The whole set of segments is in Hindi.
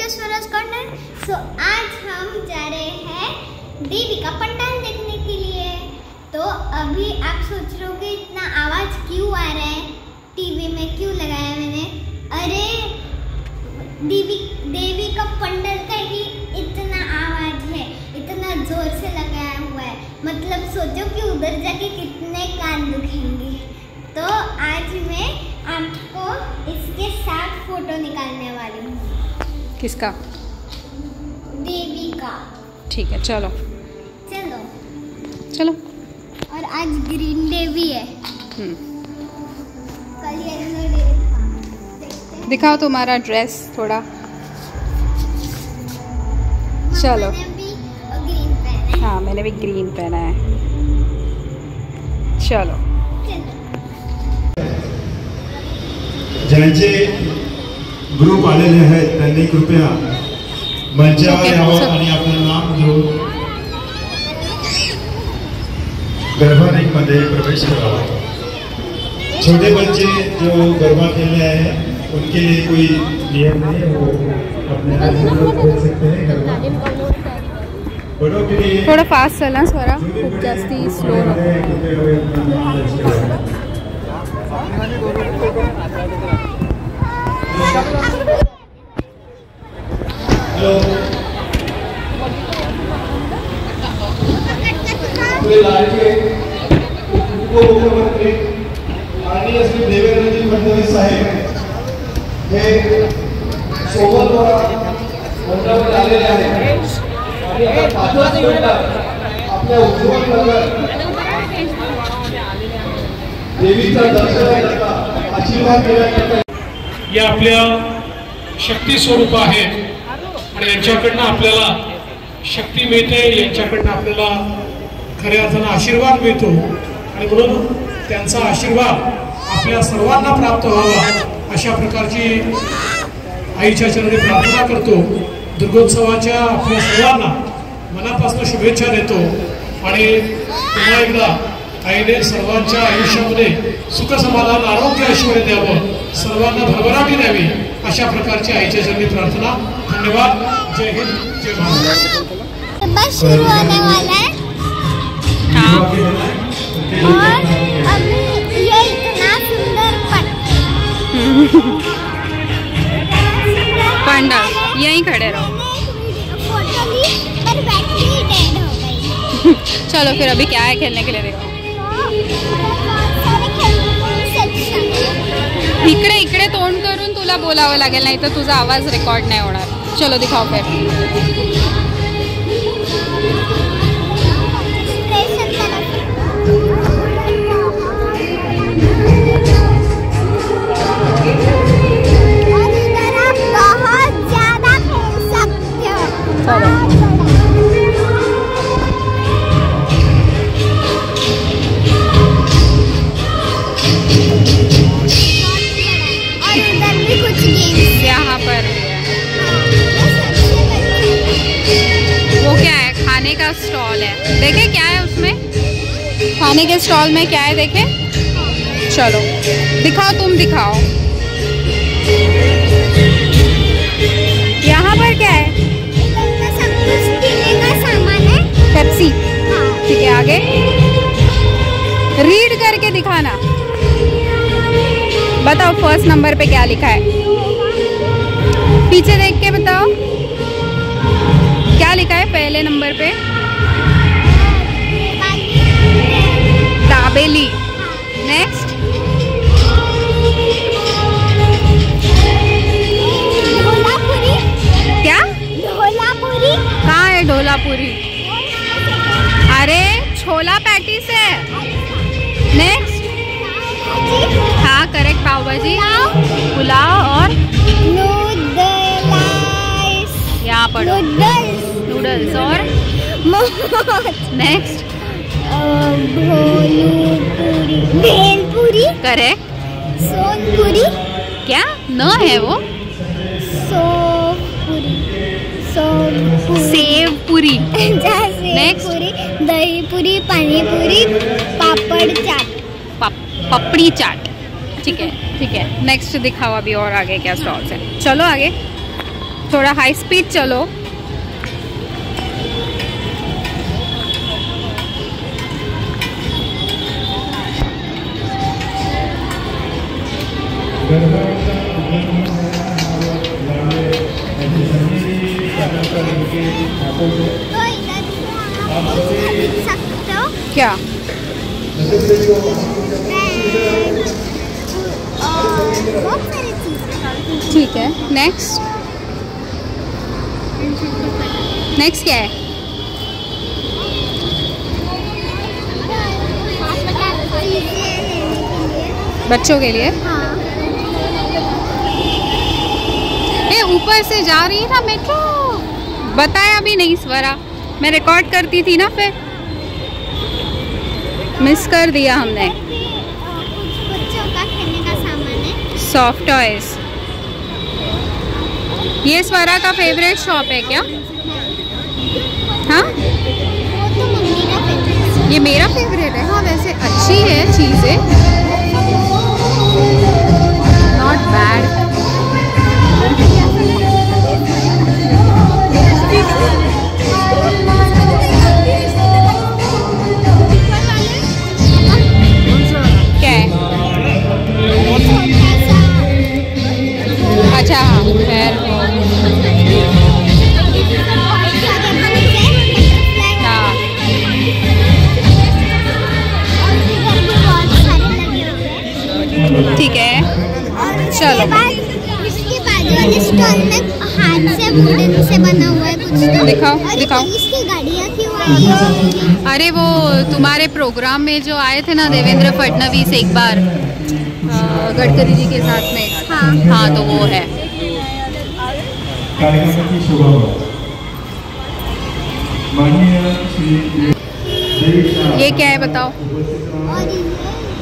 स्वराज कॉर्नर। सो आज हम जा रहे हैं देवी का पंडाल देखने के लिए। तो अभी आप सोच रहे होंगे इतना आवाज क्यों आ रहा है, टीवी में क्यों लगाया मैंने। अरे देवी का पंडाल का ही इतना आवाज है, इतना जोर से लगाया हुआ है, मतलब सोचो कि उधर जाके कितने कान दुखेंगे। तो आज मैं आपको इसके साथ फोटो निकालने वाली हूँ। किसका? देवी का। ठीक है, चलो चलो चलो। और आज ग्रीन डे भी है। कल येलो डे था। दिखाओ तुम्हारा ड्रेस थोड़ा। चलो। मैंने भी ग्रीन पहना है। हाँ, मैंने भी ग्रीन पहना है। चलो। ज्यांचे ग्रुप आलेले आहेत त्यांनी कृपया मंचावर यावं आणि आपलं नाम घेऊन गर्भारिंगमध्ये प्रवेश करावा। छोटे बच्चे जो गरबा खेलने आए हैं उनके लिए कोई नियम नहीं है, वो अपने आप खेल सकते हैं गरबा। बड़ों के लिए थोड़ा फास्ट चलना स्वरा, खूप जास्ती स्लो लाडके उपमुख्यमंत्री माननीय श्री देवेंद्रजी फडणवीस साहेब हे सोबत मंडळावर आलेले आहेत आणि आता 5 मिनिटात आपल्या उज्ज्वल नगर देवीचा दर्शन करता आशीर्वाद देण्याकरता या आपल्या शक्ती स्वरूप आहेत आणि यांच्याकडनं आपल्याला शक्ती मिळते, यांच्याकडनं आपल्याला खऱ्या अर्थानं आशीर्वाद मिळतो आणि म्हणून त्यांचा आशीर्वाद आपल्या सर्वांना प्राप्त व्हावा अशा प्रकारची आईच्या चरणी प्रार्थना करतो। दुर्गोत्सवाच्या आपल्या सर्वांना मनापासून शुभेच्छा देतो आणि पुन्हा एकदा आईने सर्वांच्या आयुष्यामध्ये सुख समाधान आरोग्य ऐश्वर्य द्यावं, सर्वांना भरभराटी द्यावी अशा प्रकारची आईच्या चरणी प्रार्थना। धन्यवाद। जय हिंद, जय भारत। बस शुरू होने वाला है। और अभी ये इतना सुंदर पंडाल, यहीं खड़े रहो। फोटो ली पर बैटरी डेड हो गई। चलो फिर अभी क्या है खेलने के लिए देखो। इकडे इकडे तोंड करून तुला बोलावं लागेल, नाही तर तुझा आवाज रेकॉर्ड नाही होणार। चलो दिखाओ फिर। यहाँ पर वो क्या है, खाने का स्टॉल है, देखे क्या है उसमें। खाने के स्टॉल में क्या है देखे। चलो दिखाओ, तुम दिखाओ। यहाँ पर क्या है? सब कुछ पीने का सामान है। पेप्सी। ठीक है, आगे रीड करके दिखाना। बताओ फर्स्ट नंबर पे क्या लिखा है, पीछे देख के बताओ क्या लिखा है पहले नंबर पे। दाबेली। नेक्स्ट ढोलापुरी। क्या? ढोलापुरी। कहाँ है ढोलापुरी? अरे छोला पैटीस है। नेक्स्ट। हाँ करेक्ट, पाव भाजी, पुलाव और यहाँ पढ़ो नूडल्स और नेक्स्ट भेलपुरी। करेक्ट। सोनपुरी। क्या न है वो? सेव पूरी। नेक्स्ट दही पूरी, पानी पूरी, पापड़ चाट। पपड़ी चाट। ठीक है, नेक्स्ट दिखाओ अभी और आगे क्या स्टॉल्स है। चलो आगे। थोड़ा हाई स्पीड चलो। तो इधर से आप देख सकते हो क्या? बहुत सारी चीजें। ठीक है, नेक्स्ट नेक्स्ट क्या है? बच्चों के लिए? हाँ। ए, ऊपर से जा रही है ना मेट्रो। बताया भी नहीं स्वरा, मैं रिकॉर्ड करती थी ना, फिर मिस कर दिया हमने। कुछ बच्चों का खेलने का सामान है। Soft toys. ये स्वरा का फेवरेट शॉप है क्या? हाँ, वो तो मम्मी का फेवरेट है। ये मेरा फेवरेट है। हाँ, वैसे अच्छी है चीज़ें, नॉट बैड। क्या है? अच्छा हाँ, खैर वो हाँ, ठीक है, चलो। इसके बाद वाले स्टॉल में हाथ से वुडन से बना हुआ है कुछ तो। दिखाओ, और दिखाओ। इसकी गाड़ियाँ क्यों आई हैं? अरे वो तुम्हारे प्रोग्राम में जो आए थे ना देवेंद्र फडणवीस एक बार गडकरी जी के साथ में। हाँ। हाँ, तो वो है। कार्यक्रम की शुभारंभ माननीय श्री ये क्या है बताओ? और ये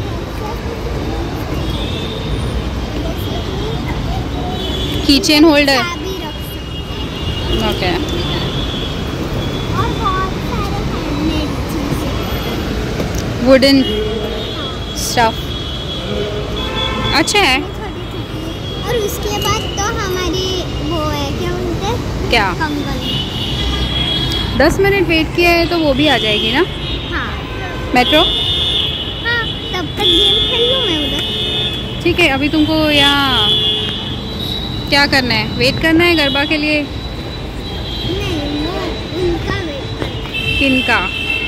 कीचेन होल्डर। चाबी रख सकते हैं। ओके, और बहुत सारे हैंडमेड चीजें। वुडन स्टफ अच्छा है। और उसके बाद तो हमारी वो है क्या बोलते हैं? क्या? कंगन। 10 मिनट वेट किया है तो वो भी आ जाएगी ना हाँ मेट्रो। हाँ, तब तक गेम खेल लूँ मैं उधर। ठीक है, अभी तुमको यहाँ क्या करना है? वेट करना है गरबा के लिए? नहीं, वो उनका वेट करना है, किनका?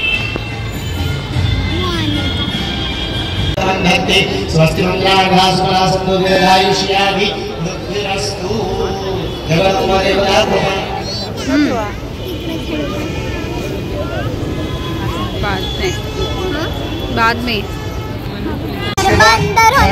वो आने का। स्वस्ति मंगलाघासपरास्तु दीर्घायुष्याभि वृद्धिरस्तु जगन्माता बाद में, हाँ? बाद में। गरबा अंदर हो